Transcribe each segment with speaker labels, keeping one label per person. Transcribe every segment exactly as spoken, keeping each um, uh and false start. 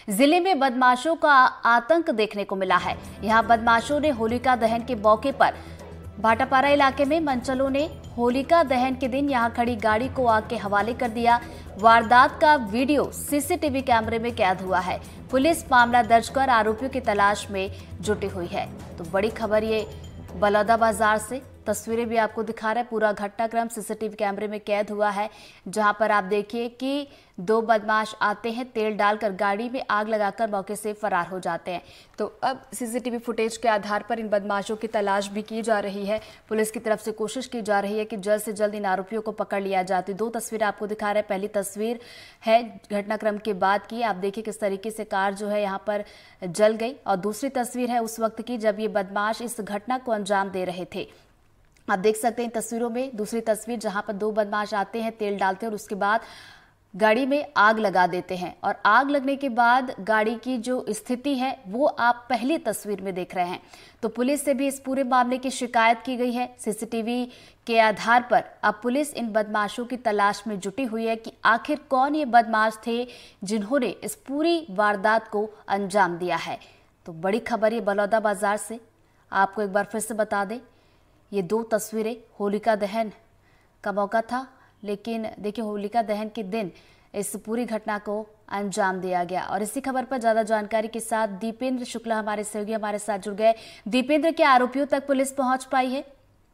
Speaker 1: जिले में बदमाशों का आतंक देखने को मिला है। यहां बदमाशों ने होलिका दहन के मौके पर भाटापारा इलाके में मंचलों ने होलिका दहन के दिन यहां खड़ी गाड़ी को आग के हवाले कर दिया। वारदात का वीडियो सीसीटीवी कैमरे में कैद हुआ है। पुलिस मामला दर्ज कर आरोपियों की तलाश में जुटी हुई है। तो बड़ी खबर ये बलौदाबाजार से, तस्वीरें भी आपको दिखा रहा है। पूरा घटनाक्रम सीसीटीवी कैमरे में कैद हुआ है, जहां पर आप देखिए कि दो बदमाश आते हैं, तेल डालकर गाड़ी में आग लगाकर मौके से फरार हो जाते हैं। तो अब सीसीटीवी फुटेज के आधार पर इन बदमाशों की तलाश भी की जा रही है। पुलिस की तरफ से कोशिश की जा रही है कि जल्द से जल्द इन आरोपियों को पकड़ लिया जाए। दो तस्वीरें आपको दिखा रहे हैं। पहली तस्वीर है घटनाक्रम के बाद की, आप देखिए किस तरीके से कार जो है यहाँ पर जल गई, और दूसरी तस्वीर है उस वक्त की जब ये बदमाश इस घटना को अंजाम दे रहे थे। आप देख सकते हैं इन तस्वीरों में दूसरी तस्वीर, जहां पर दो बदमाश आते हैं, तेल डालते हैं और उसके बाद गाड़ी में आग लगा देते हैं। और आग लगने के बाद गाड़ी की जो स्थिति है वो आप पहली तस्वीर में देख रहे हैं। तो पुलिस से भी इस पूरे मामले की शिकायत की गई है। सीसीटीवी के आधार पर अब पुलिस इन बदमाशों की तलाश में जुटी हुई है कि आखिर कौन ये बदमाश थे जिन्होंने इस पूरी वारदात को अंजाम दिया है। तो बड़ी खबर ये बलौदाबाजार से, आपको एक बार फिर से बता दें, ये दो तस्वीरें होलिका दहन का मौका था, लेकिन देखिए होलिका दहन के दिन इस पूरी घटना को अंजाम दिया गया। और इसी खबर पर ज्यादा जानकारी के साथ दीपेंद्र शुक्ला हमारे सहयोगी हमारे साथ जुड़ गए। दीपेंद्र, क्या आरोपियों तक पुलिस पहुंच पाई है?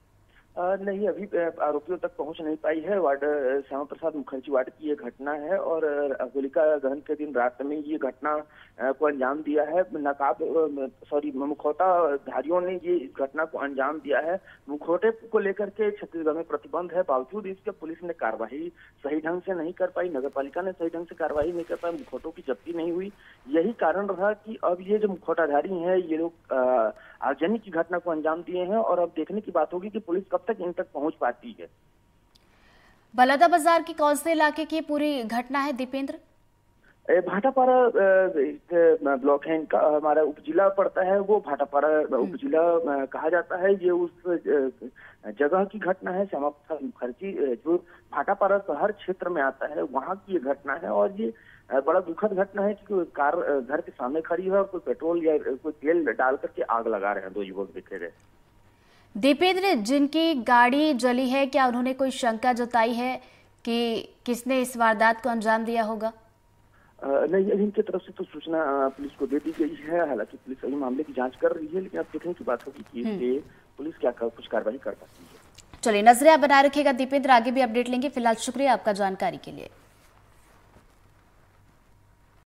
Speaker 2: आ, नहीं, अभी आरोपियों तक पहुंच नहीं पाई है। वार्ड श्यामा प्रसाद मुखर्जी वार्ड की ये घटना है और होलिका दहन के दिन रात में ये घटना को अंजाम दिया है। नकाब सॉरी मुखौटा धारियों ने ये इस घटना को अंजाम दिया है। मुखौटे को लेकर के छत्तीसगढ़ में प्रतिबंध है, बावजूद इसके पुलिस ने कार्रवाई सही ढंग से नहीं कर पाई, नगर पालिका ने सही ढंग से कार्रवाई नहीं कर पाई, मुखौटों की जब्ती नहीं हुई। यही कारण रहा कि अब ये जो मुखौटाधारी है ये लोग आगजनी की घटना को अंजाम दिए हैं। और अब देखने की बात होगी कि पुलिस कब तक इन तक पहुंच पाती है।
Speaker 1: बलौदाबाजार की कौन से इलाके की पूरी घटना है दीपेंद्र?
Speaker 2: भाटापारा ब्लॉक है इनका, हमारा उपजिला पड़ता है, वो भाटापारा उपजिला कहा जाता है। ये उस जगह की घटना है, श्यामा प्रसाद मुखर्जी जो भाटापारा शहर क्षेत्र में आता है वहाँ की ये घटना है। और ये बड़ा दुखद घटना है कि कार घर के सामने खड़ी है और कोई पेट्रोल या कोई तेल डाल करके आग लगा रहे हैं दो युवक दिखे गए।
Speaker 1: दीपेंद्र, जिनकी गाड़ी जली है, क्या उन्होंने कोई शंका जताई है कि किसने इस वारदात को अंजाम दिया होगा?
Speaker 2: नहीं, इनकी तरफ से तो सूचना पुलिस को दे दी गई है। हालांकि पुलिस अभी मामले की जांच कर रही है, लेकिन अब देखने की बात होगी कि इससे पुलिस क्या कुछ कार्रवाई कर पाती है।
Speaker 1: चलिए, नजरें आप बनाए रखिएगा दीपेंद्र, आगे भी अपडेट लेंगे। फिलहाल शुक्रिया आपका जानकारी के लिए।